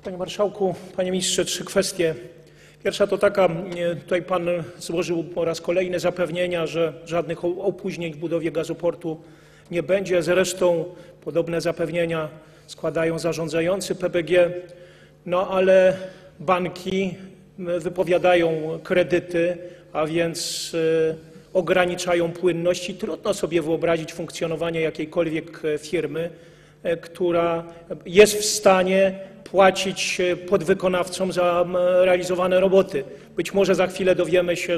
Panie Marszałku, Panie Ministrze, trzy kwestie. Pierwsza to taka, tutaj Pan złożył po raz kolejny zapewnienia, że żadnych opóźnień w budowie gazoportu nie będzie. Zresztą podobne zapewnienia składają zarządzający PGG, no ale banki wypowiadają kredyty, a więc ograniczają płynność i trudno sobie wyobrazić funkcjonowanie jakiejkolwiek firmy, która jest w stanie płacić podwykonawcom za realizowane roboty. Być może za chwilę dowiemy się,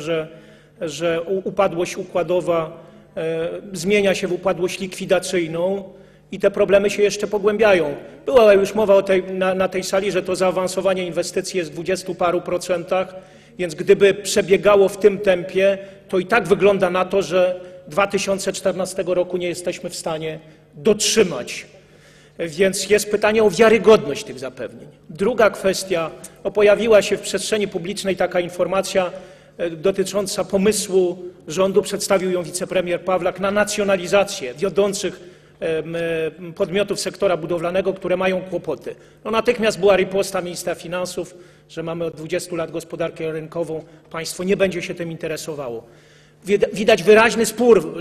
że upadłość układowa zmienia się w upadłość likwidacyjną i te problemy się jeszcze pogłębiają. Była już mowa na tej sali, że to zaawansowanie inwestycji jest w 20 paru procentach, więc gdyby przebiegało w tym tempie, to i tak wygląda na to, że 2014 roku nie jesteśmy w stanie dotrzymać. Więc jest pytanie o wiarygodność tych zapewnień. Druga kwestia, pojawiła się w przestrzeni publicznej taka informacja dotycząca pomysłu rządu, przedstawił ją wicepremier Pawlak, na nacjonalizację wiodących podmiotów sektora budowlanego, które mają kłopoty. No natychmiast była riposta ministra finansów, że mamy od 20 lat gospodarkę rynkową, państwo nie będzie się tym interesowało. Widać wyraźny spór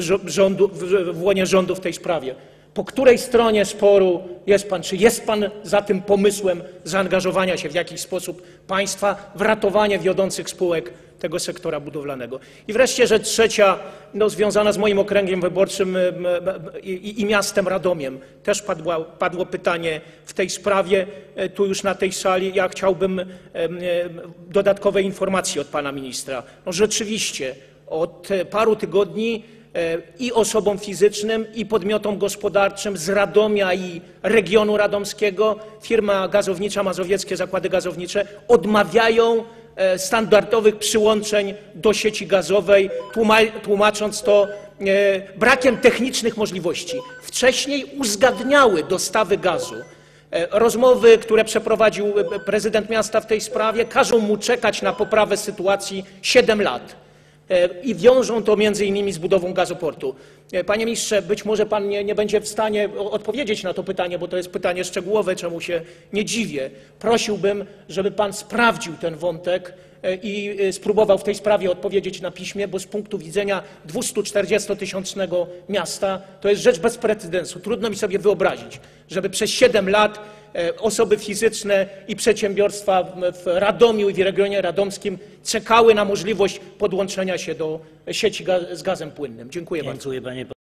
w łonie rządu w tej sprawie. Po której stronie sporu jest Pan? Czy jest Pan za tym pomysłem zaangażowania się w jakiś sposób państwa w ratowanie wiodących spółek tego sektora budowlanego? I wreszcie rzecz trzecia, związana z moim okręgiem wyborczym i miastem Radomiem. Też padło pytanie w tej sprawie, tu już na tej sali. Ja chciałbym dodatkowej informacji od Pana Ministra. Rzeczywiście od paru tygodni i osobom fizycznym, i podmiotom gospodarczym z Radomia i regionu radomskiego, firma gazownicza Mazowieckie Zakłady Gazownicze, odmawiają standardowych przyłączeń do sieci gazowej, tłumacząc to brakiem technicznych możliwości. Wcześniej uzgadniały dostawy gazu. Rozmowy, które przeprowadził prezydent miasta w tej sprawie, każą mu czekać na poprawę sytuacji 7 lat. I wiążą to między innymi z budową gazoportu. Panie ministrze, być może Pan nie będzie w stanie odpowiedzieć na to pytanie, bo to jest pytanie szczegółowe, czemu się nie dziwię. Prosiłbym, żeby Pan sprawdził ten wątek i spróbował w tej sprawie odpowiedzieć na piśmie, bo z punktu widzenia 240-tysięcznego miasta to jest rzecz bez precedensu. Trudno mi sobie wyobrazić, żeby przez 7 lat osoby fizyczne i przedsiębiorstwa w Radomiu i w regionie radomskim czekały na możliwość podłączenia się do sieci z gazem płynnym. Dziękuję bardzo.